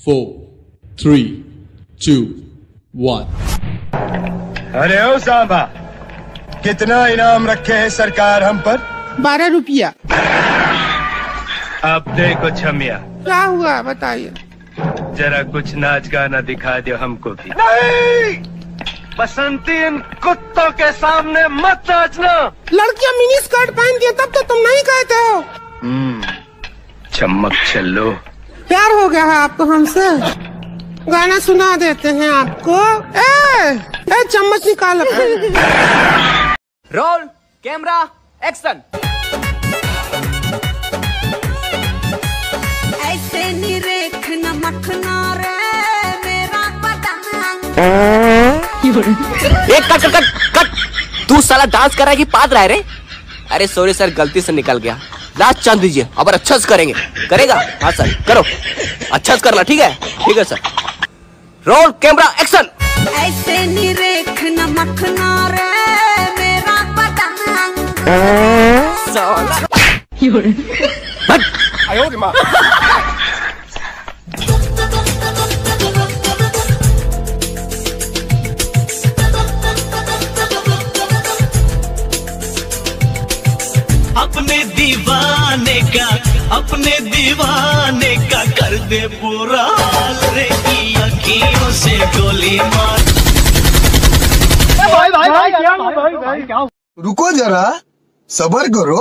4, 3, 2, 1। अरे ओ सांबा, कितना इनाम रखे है सरकार हम पर? 12 रुपया। अब देखो छमिया, क्या हुआ बताइए। जरा कुछ नाच गाना दिखा दो हमको भी। नहीं, बसंती इन कुत्तों के सामने मत नाचना। लड़कियां मिनी स्कर्ट पहनती हैं तब तो तुम नहीं कहते हो। चमक चलो। प्यार हो गया है आपको हमसे? गाना सुना देते हैं आपको। ए चम्मच निकाल। Roll camera action. ऐसे निरेख न मखना रे मेरा पतंग। एक कट कट कट। तू साला डांस कर रहा है कि पाद रहा है रे? अरे सॉरी सर, गलती से निकल गया। लास्ट चांस दीजिए, अब अच्छा से करेंगे। करेगा? हाँ सर करो, अच्छा से करना। ठीक है? ठीक है सर। Role camera action. ऐसे निरेख न मखना रे मेरा पतंग। साला आयो रे माँ। अपने दीवाने का कर दे पूरा हाल रे की अखियों से गोली मार। भाई रुको जरा, सबर करो।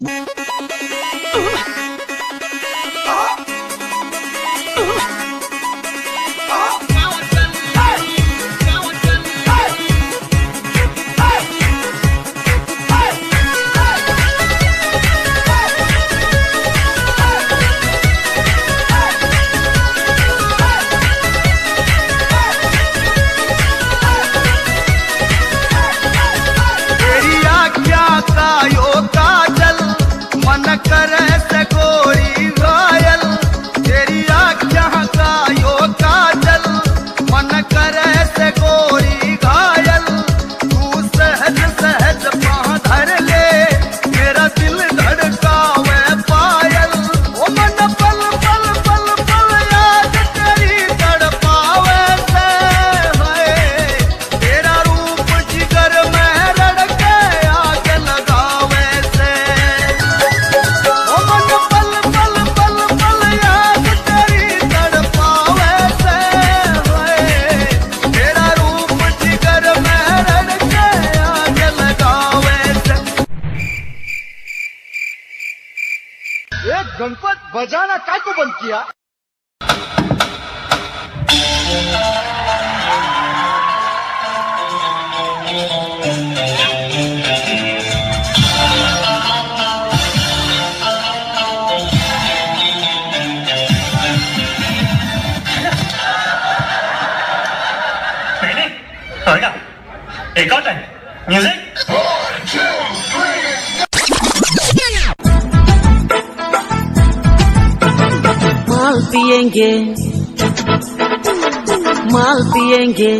गणपत बजाना काय को बंद किया? एक और टाइम म्यूजिक। माल पिएंगे, माल पिएंगे,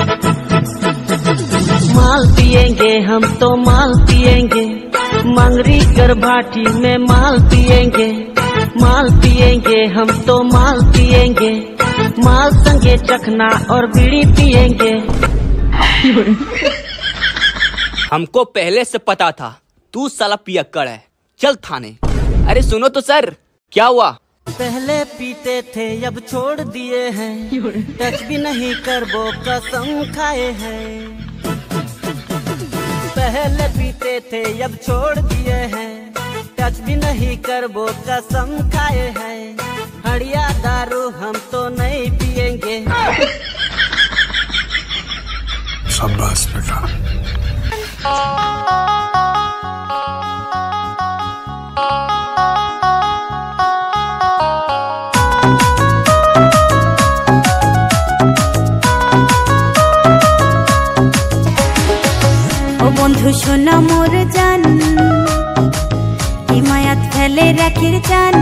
माल पिएंगे, हम तो माल पिएंगे। मंगरी कर भाटी में माल पिएंगे, माल पिएंगे, हम तो माल पिएंगे। माल संगे चखना और बीड़ी पिएंगे। हमको पहले से पता था तू साला पियक्कड़ है। चल थाने। अरे सुनो तो सर, क्या हुआ? पहले पीते थे अब छोड़ दिए हैं, टच भी नहीं करबो कसम खाए हैं। पहले पीते थे अब छोड़ दिए हैं, टच भी नहीं करबो कसम खाए हैं। हड़िया दारू हम तो नहीं पिएंगे। शाबाश बेटा। বন্ধু শোনা মোর জান, হিমায়াত ফেলে রাখির জান।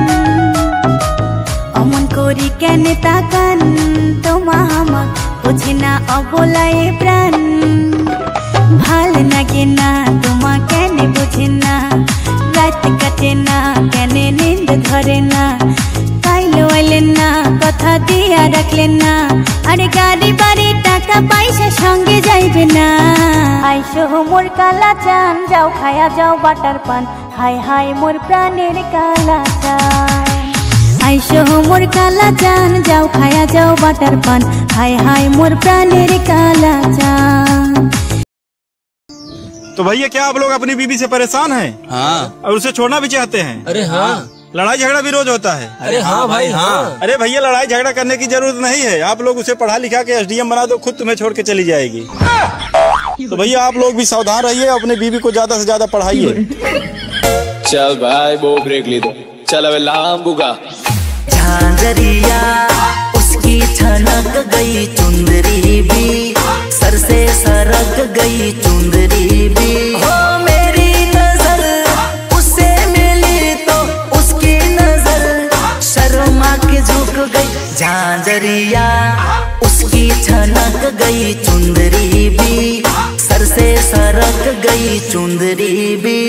অমন করি কেন তাকান, তোমা হামা বুঝি না অবলায়ে প্রাণ। ভাল লাগে না তোমা কেন বুঝি না, রাত কাটে না কেন নিন্দ ধরে না। কাইলো আইলে না কথা দিয়া रख लेना अरे गाड़ी बाड़ी टाका पैसा संगे जाइबे ना आइसो मोर काला चान जाओ खाया जाओ बाटर पान हाय हाय मोर प्राणेर काला चान आइसो मोर काला चान जाओ खाया जाओ बाटर पान हाय हाय मोर प्राणेर काला चान। तो भैया क्या आप लोग अपनी बीवी से परेशान हैं? हाँ। और उसे छोड़ना भी चाहते हैं? अरे हाँ। लड़ाई झगड़ा भी रोज होता है? अरे हाँ भाई हाँ। अरे भैया लड़ाई झगड़ा करने की जरूरत नहीं है, आप लोग उसे पढ़ा लिखा के SDM बना दो, खुद तुम्हें छोड़ के चली जाएगी। तो भैया आप लोग भी सावधान रहिए, अपने बीवी को ज्यादा से ज्यादा पढ़ाइए। चल भाई वो ब्रेक ले दो, चल अब लाम बुगा। झांझरिया उसकी छनक गई चुंदरी भी, सर से सरक गई चुंदरी भी। हो मेरी नजर उससे मिली तो उसकी नजर शर्मा के झुक गई। झांझरिया उसकी छनक गई चुंदरी भी, सर से सरक गई चुंदरी भी।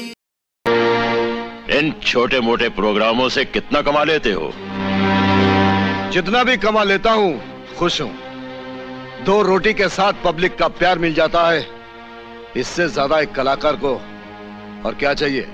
इन छोटे मोटे प्रोग्रामों से कितना कमा लेते हो? जितना भी कमा लेता हूँ खुश हूँ। 2 रोटी के साथ पब्लिक का प्यार मिल जाता है, इससे ज्यादा एक कलाकार को और क्या चाहिए।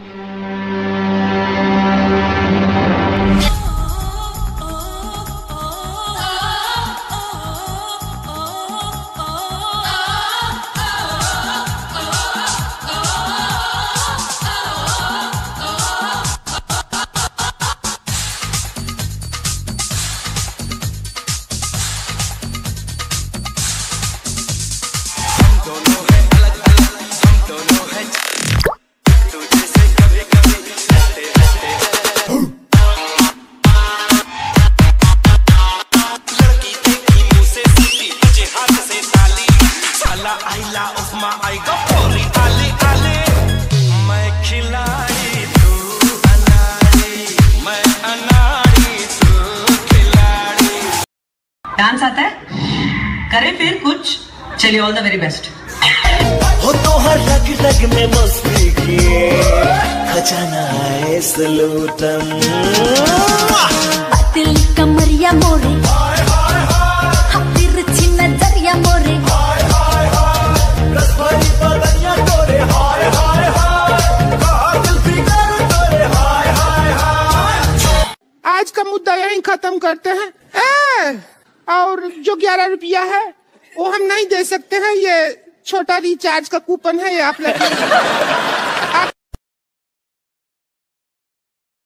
डांस आता है? करे फिर कुछ। चलिए ऑल द वेरी बेस्ट। हो तो हर रग रग में मस्ती की खजाना है सलूटम। दिल कमरिया मोरे तिरछी नजरिया मोरे आज का मुद्दा यहीं खत्म करते हैं। और जो 11 रुपया है वो हम नहीं दे सकते हैं, ये छोटा रिचार्ज का कूपन है, ये आप लेते हैं।